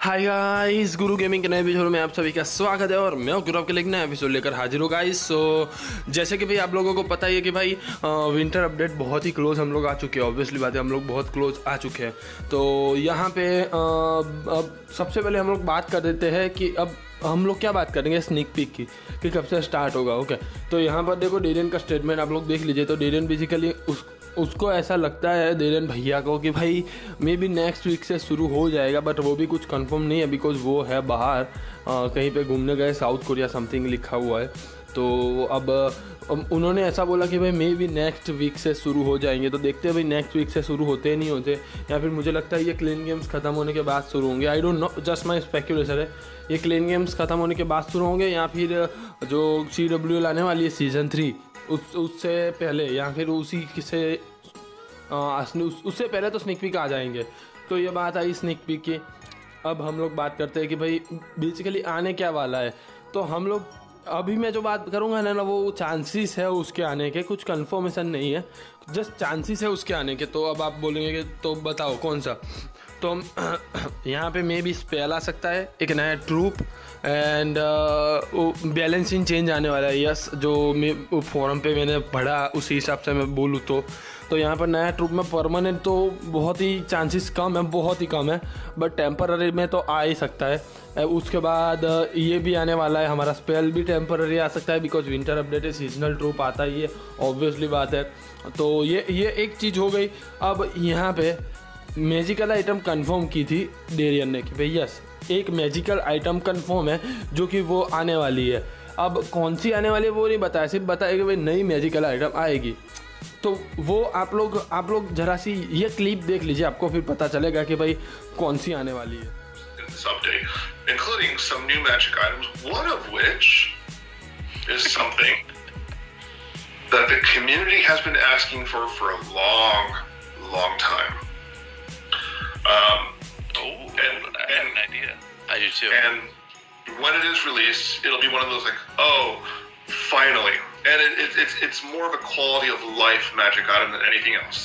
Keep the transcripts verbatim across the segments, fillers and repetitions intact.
Hi guys, गुरु gaming के नए episode में आप सभी का स्वागत है। और मैं गुरु आपके लिए नया एपिसोड लेकर हाजिर हूँ गाइस। सो जैसे कि भाई आप लोगों को पता ही है कि भाई विंटर अपडेट बहुत ही क्लोज हम लोग आ चुके हैं। ऑब्वियसली बात है, हम लोग बहुत क्लोज आ चुके हैं। तो यहाँ पे आ, अब सबसे पहले हम लोग बात कर देते हैं कि अब हम लोग क्या बात करेंगे स्नीक पीक की कि कब से स्टार्ट होगा। ओके, तो यहाँ पर देखो डेरियन का स्टेटमेंट आप लोग देख लीजिए। तो डेरियन बेसिकली उस उसको ऐसा लगता है डेरियन भैया को कि भाई मे बी नेक्स्ट वीक से शुरू हो जाएगा, बट वो भी कुछ कंफर्म नहीं है बिकॉज वो है बाहर आ, कहीं पे घूमने गए, साउथ कोरिया समथिंग लिखा हुआ है। तो अब, अब उन्होंने ऐसा बोला कि भाई मे बी नेक्स्ट वीक से शुरू हो जाएंगे। तो देखते हैं भाई नेक्स्ट वीक से शुरू होते नहीं होते, या फिर मुझे लगता है ये क्लीन गेम्स ख़त्म होने के बाद शुरू होंगे। I don't know, just my speculation है। ये क्लीन गेम्स ख़त्म होने के बाद शुरू होंगे, या फिर जो सी डब्ल्यू लाने वाली है सीज़न थ्री उस उससे पहले, या फिर उसी से उस, उससे पहले तो स्नीक पीक आ जाएंगे। तो ये बात आई स्नीक पीक की। अब हम लोग बात करते हैं कि भाई बेसिकली आने क्या वाला है। तो हम लोग अभी मैं जो बात करूँगा ना ना वो चांसेस है उसके आने के, कुछ कंफर्मेशन नहीं है, जस्ट चांसेस है उसके आने के। तो अब आप बोलेंगे कि तो बताओ कौन सा। तो यहाँ पे मे बी स्पेल आ सकता है, एक नया ट्रूप, एंड बैलेंसिंग चेंज आने वाला है। यस, जो मैं फोरम पे मैंने पढ़ा उसी हिसाब से मैं बोलूँ तो तो यहाँ पर नया ट्रूप में परमानेंट तो बहुत ही चांसेस कम है, बहुत ही कम है, बट टेम्पररी में तो आ ही सकता है। उसके बाद ये भी आने वाला है, हमारा स्पेल भी टेम्पररी आ सकता है बिकॉज विंटर अपडेट है, सीजनल ट्रूप आता ही है, ऑब्वियसली बात है। तो ये ये एक चीज़ हो गई। अब यहाँ पे मैजिकल आइटम कंफर्म की थी डेरियन ने कि भाई यस एक मैजिकल आइटम कंफर्म है जो कि वो आने वाली है। अब कौन सी आने वाली है वो नहीं बताया, सिर्फ बताया कि भाई नई मैजिकल आइटम आएगी। तो वो आप लोग आप लोग जरा सी ये क्लिप देख लीजिए, आपको फिर पता चलेगा कि भाई कौन सी आने वाली है। Update, including some new magic items, one of which is something that the community has been asking for for a long, long time. Um, oh, and, I have and, an idea. I do too. And when it is released, it'll be one of those like, oh, finally. And it, it, it's it's more of a quality of life magic item than anything else.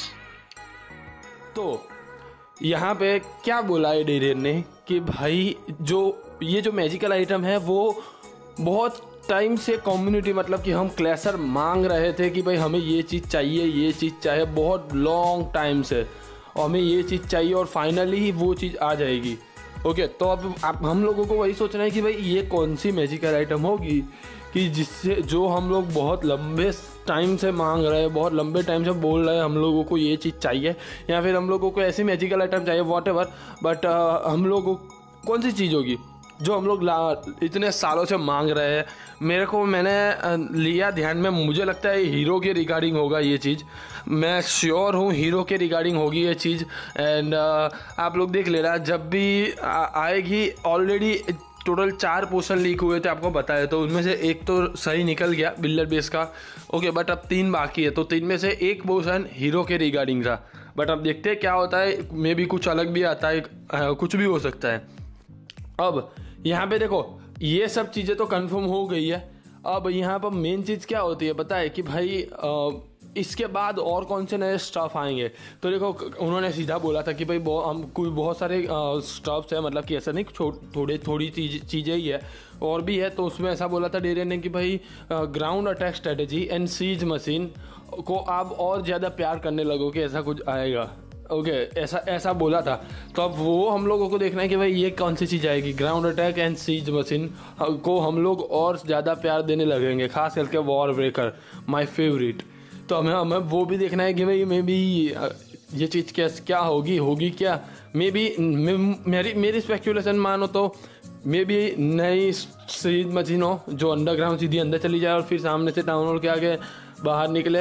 तो यहाँ पे क्या बोला है Darien ने कि भाई जो ये जो मैजिकल आइटम है वो बहुत टाइम से कम्युनिटी, मतलब कि हम क्लैशर मांग रहे थे कि भाई हमें ये चीज़ चाहिए, ये चीज़ चाहिए बहुत लॉन्ग टाइम से, और हमें ये चीज़ चाहिए और फाइनली वो चीज़ आ जाएगी। ओके, तो अब आप हम लोगों को वही सोचना है कि भाई ये कौन सी मैजिकल आइटम होगी कि जिससे जो हम लोग बहुत लंबे टाइम से मांग रहे हैं, बहुत लंबे टाइम से बोल रहे हैं हम लोगों को ये चीज़ चाहिए, या फिर हम लोगों को ऐसी मैजिकल आइटम चाहिए वॉट एवर, बट हम लोगों को कौन सी चीज़ होगी जो हम लोग इतने सालों से मांग रहे हैं। मेरे को मैंने लिया ध्यान में, मुझे लगता है हीरो के रिगार्डिंग होगा ये चीज़, मैं श्योर हूँ हीरो के रिगार्डिंग होगी ये चीज़। एंड आप लोग देख लेना जब भी आ, आएगी। ऑलरेडी टोटल चार पोर्शन लीक हुए थे आपको बताया, तो उनमें से एक तो सही निकल गया बिल्डर बेस का। ओके, बट अब तीन बाकी है, तो तीन में से एक पोर्शन हीरो के रिगार्डिंग था, बट अब देखते हैं क्या होता है, मे भी कुछ अलग भी आता है, कुछ भी हो सकता है। अब यहाँ पे देखो ये सब चीज़ें तो कंफर्म हो गई है। अब यहाँ पर मेन चीज़ क्या होती है पता है कि भाई आ, इसके बाद और कौन से नए स्टफ आएंगे। तो देखो उन्होंने सीधा बोला था कि भाई हम कोई बहुत सारे स्टफ्स हैं, मतलब कि ऐसा नहीं थोड़े थोड़ी चीज चीज़ें ही है, और भी है। तो उसमें ऐसा बोला था डेरियन ने कि भाई ground attack strategy and siege machine को आप और ज़्यादा प्यार करने लगोगे, ऐसा कुछ आएगा। ओके okay, ऐसा ऐसा बोला था। तो अब वो हम लोगों को देखना है कि भाई ये कौन सी चीज़ आएगी। Ground attack and siege machine को हम लोग और ज़्यादा प्यार देने लगेंगे, खास करके वॉर ब्रेकर माय फेवरेट। तो हमें हमें वो भी देखना है कि भाई मे बी ये चीज़ क्या क्या होगी होगी क्या। मे बी मेरी मेरी स्पेक्यूलेशन मानो तो मे बी नई सीज मशीन हो जो अंडरग्राउंड सीधी अंदर चली जाए और फिर सामने से टाउन हॉल के आगे बाहर निकले,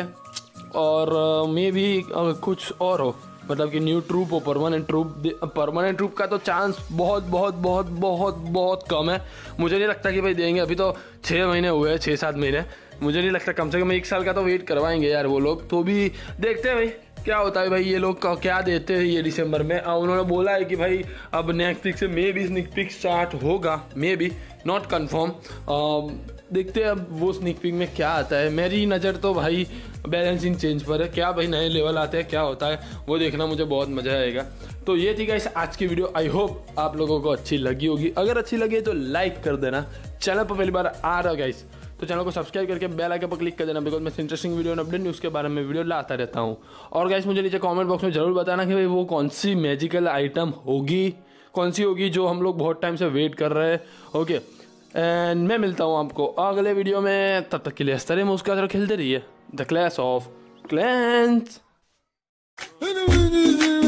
और मे बी कुछ और हो, मतलब कि न्यू ट्रूप हो, परमानेंट ट्रूप। परमानेंट ट्रूप का तो चांस बहुत बहुत बहुत बहुत बहुत कम है। मुझे नहीं लगता कि भाई देंगे। अभी तो छः महीने हुए हैं, छः सात महीने, मुझे नहीं लगता, कम से कम एक साल का तो वेट करवाएंगे यार वो लोग। तो भी देखते हैं भाई क्या होता है, भाई ये लोग क्या देते हैं ये दिसंबर में। उन्होंने बोला है कि भाई अब नेक्स्ट वीक से maybe sneak peek start होगा, मे बी नॉट कन्फर्म। देखते हैं अब वो स्नीक पीक में क्या आता है। मेरी नज़र तो भाई बैलेंसिंग चेंज पर है, क्या भाई नए लेवल आते हैं क्या होता है वो देखना मुझे बहुत मज़ा आएगा। तो ये थी गाइस आज की वीडियो, आई होप आप लोगों को अच्छी लगी होगी। अगर अच्छी लगी तो लाइक कर देना, चैनल पर पहली बार आ रहा गाइस तो चैनल को सब्सक्राइब करके बेल आइकन पर क्लिक कर देना, बिकॉज मैं इंटरेस्टिंग वीडियो और अपडेट न्यूज़ के बारे में वीडियो लाता रहता हूँ। और गाइस मुझे नीचे कमेंट बॉक्स में ज़रूर बताना कि भाई वो कौन सी मैजिकल आइटम होगी, कौन सी होगी जो हम लोग बहुत टाइम से वेट कर रहे हैं। ओके एंड मैं मिलता हूँ आपको अगले वीडियो में, तब तक के लिए इस तरह मुस्कुराते खेलते रहिए। The Clash of clans.